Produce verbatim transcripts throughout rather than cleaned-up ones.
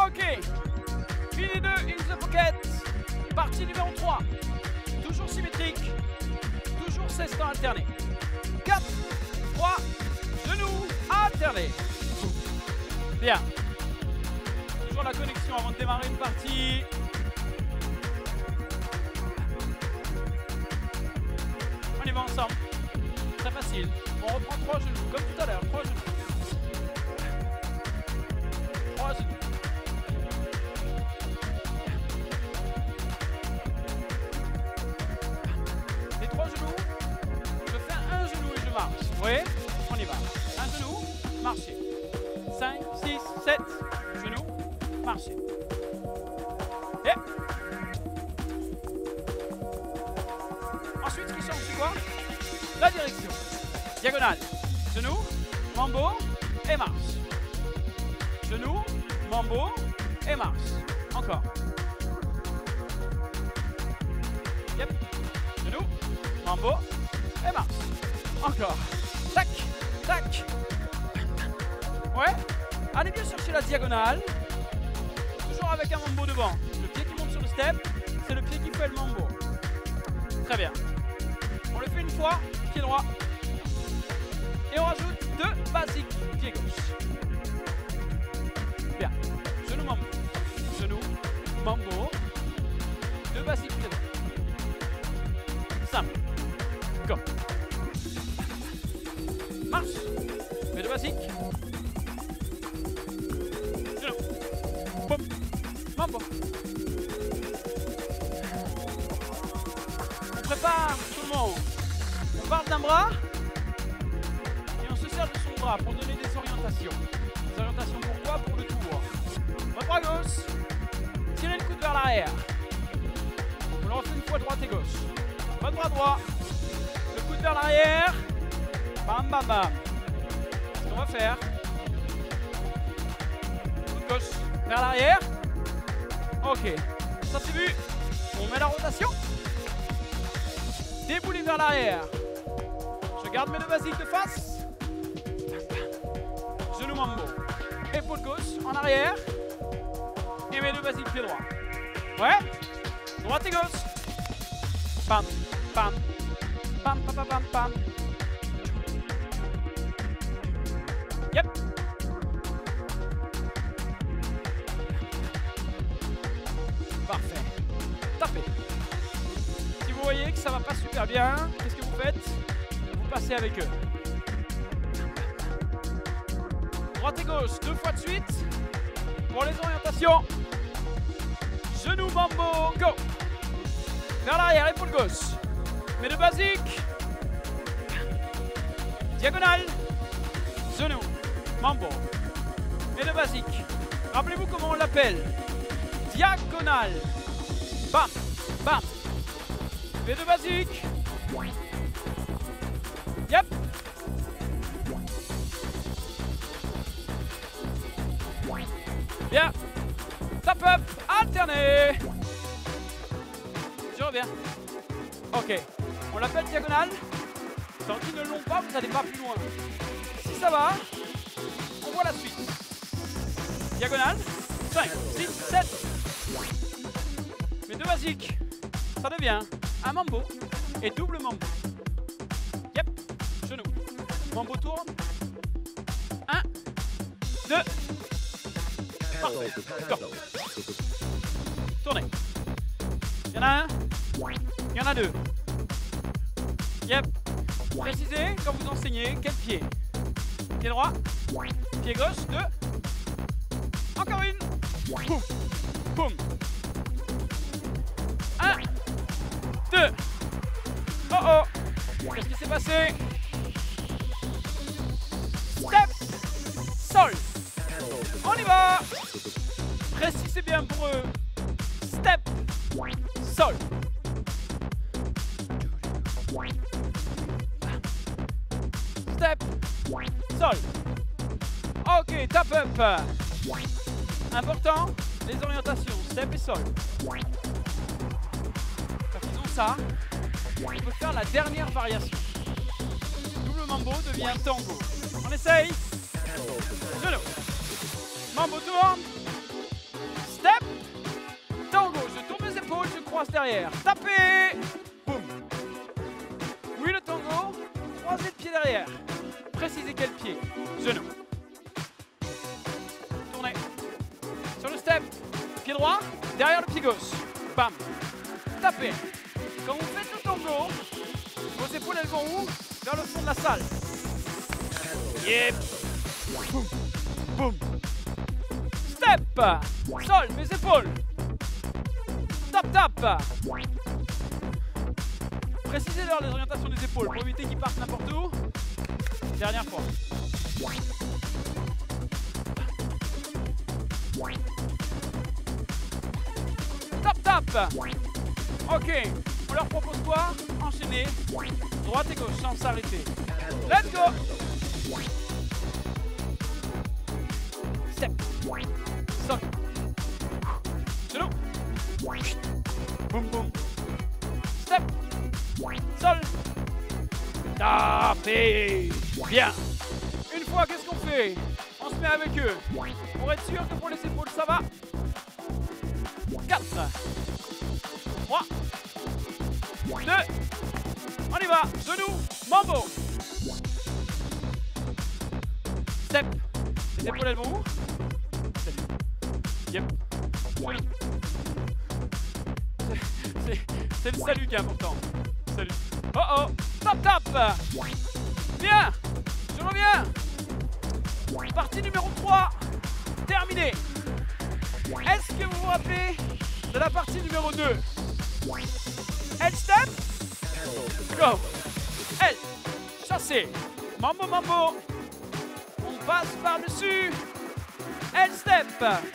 Ok. Fini deux, in the pocket. Partie numéro trois. Toujours symétrique. Toujours seize temps alternés. quatre, trois, genoux alternés. Bien. Toujours la connexion avant de démarrer une partie. On y va ensemble. Très facile. On reprend trois genoux, comme tout à l'heure. Trois genoux. Trois genoux. Les trois genoux, je fais un genou et je marche. Oui, on y va. Un genou, marcher. cinq, six, sept, genoux, marcher. Et ensuite, ce qui change, c'est quoi? La direction. Diagonale. Genou, mambo et marche. Genou, mambo et marche. Encore. Yep. Genou, mambo et marche. Encore. Tac, tac. Ouais. Allez bien chercher la diagonale. Toujours avec un mambo devant. Le pied qui monte sur le step, c'est le pied qui fait le mambo. Très bien. On le fait une fois, pied droit. Et on rajoute deux basiques, pied gauche. Bien. Genou, mambo. Genou, mambo. Deux basiques, pied droit. Simple. Go. Marche. Fais deux basiques. Genou. Boum. Mambo. On prépare tout le monde. On part d'un bras. De son bras pour donner des orientations. Des orientations pourquoi? Pour le tour. Votre bras gauche. Tirez le coude vers l'arrière. On le refait une fois droite et gauche. Votre bras droit. Le coude vers l'arrière. Bam bam bam. Ce qu'on va faire. Coude gauche vers l'arrière. Ok. Ça c'est vu. On met la rotation. Déboulé vers l'arrière. Je garde mes deux basiques de face. Genou mambo, épaule gauche en arrière et mes deux basiques pied droit. Ouais, droite et gauche. Pam, pam, pam, pam, pam, pam, pam. Yep. Parfait. Tapez. Si vous voyez que ça va pas super bien, qu'est-ce que vous faites? Vous passez avec eux. Droite et gauche, deux fois de suite. Pour les orientations. Genou, mambo, go. Vers l'arrière, épaule gauche. Mes deux basiques. Diagonale. Genou, mambo. Mes deux basiques. Rappelez-vous comment on l'appelle. Diagonale. Bam, bam. Mes deux basiques. Yep. Bien. Top up, alterné. Je reviens. Ok. On l'appelle diagonale. Tant qu'ils ne l'ont pas, vous n'allez pas plus loin. Si ça va, on voit la suite. Diagonale. cinq, six, sept. Mes deux basiques. Ça devient un mambo et double mambo. Yep. Genou. Mambo tourne. un, deux. Parfait. Go. Tournez. Il y en a un. Il y en a deux. Yep. Précisez quand vous enseignez quel pied. Pied droit. Pied gauche. Deux. Encore une. Boum. Boum. Un. Deux. Oh oh. Qu'est-ce qui s'est passé? Step. Sol. On y va. Précisez bien pour eux. Step. Sol. Step. Sol. Ok, tap up. Important, les orientations. Step et sol. Quand ils ont ça, on peut faire la dernière variation. Double mambo devient tango. On essaye. Genou. Mambo tourne. passe derrière. Tapez. Boum. Oui, le tango. Croisez le pied derrière. Précisez quel pied. Genou. Tournez. Sur le step. Pied droit. Derrière le pied gauche. Bam. Tapez. Quand vous faites le tango, vos épaules elles vont où? Vers le fond de la salle. Yep. Boum. Boum. Step. Sol, mes épaules. Tap, tap. Précisez-leur les orientations des épaules pour éviter qu'ils partent n'importe où. Dernière fois. Tap, tap. Ok. On leur propose quoi? Enchaîner. Droite et gauche sans s'arrêter. Let's go. Step. Sol. Genou. Boum boum. Step. Sol. Tapez. Bien. Une fois, qu'est-ce qu'on fait? On se met avec eux. Pour être sûr que pour les épaules, ça va. quatre. trois. deux. On y va. Genou. Mambo. Step. Les épaules, elles vont où? Salut. Yep. C'est le salut qui est important. Salut. Oh oh. Tap tap. Bien. Je reviens. Partie numéro trois. Terminé. Est-ce que vous vous rappelez de la partie numéro deux? L step. Go. L. Chassé. Mambo mambo. On passe par-dessus. L step.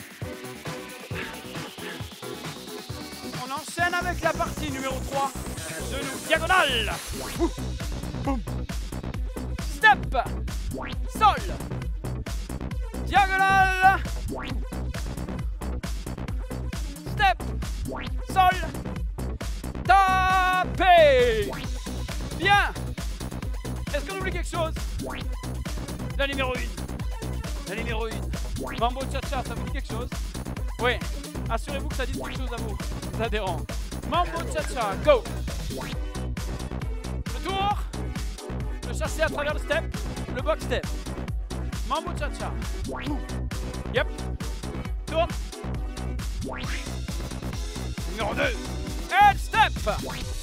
On enchaîne avec la partie numéro trois. Genou diagonale. Boum. Step. Sol. Diagonale. Step. Sol. Tapez. Bien. Est-ce qu'on oublie quelque chose? La numéro un. La numéro un. Mambo cha-cha, ça vous dit quelque chose? Oui. Assurez-vous que ça dit quelque chose à vous, les adhérents. Mambo cha-cha, go. Le tour. Le chassé à travers le step. Le box step. Mambo cha-cha. Yep. Tourne. Numéro deux. Et step.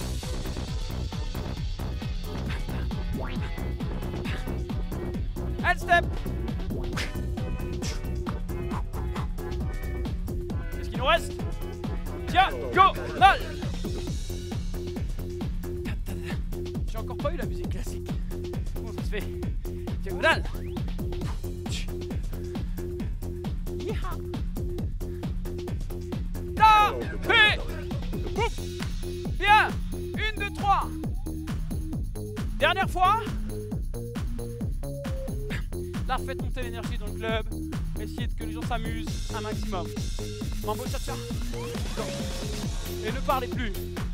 Et step. Qu'est-ce qu'il nous reste? Diagonale. J'ai encore pas eu la musique classique. Comment ça se fait? Diagonale. Tapez. Bien. Une, deux, trois. Dernière fois. Là, faites monter l'énergie dans le club. Essayez que les gens s'amusent un maximum. Mambo cha-cha. Et ne parlez plus.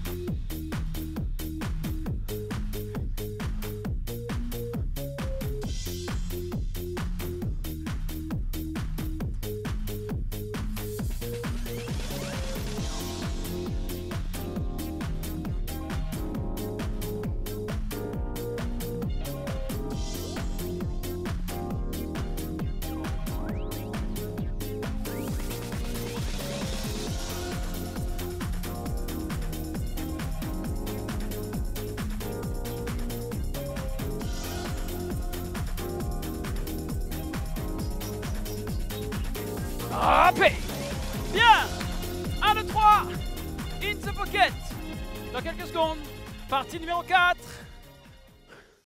Tapez. Bien. un, deux, trois. In the pocket. Dans quelques secondes. Partie numéro quatre.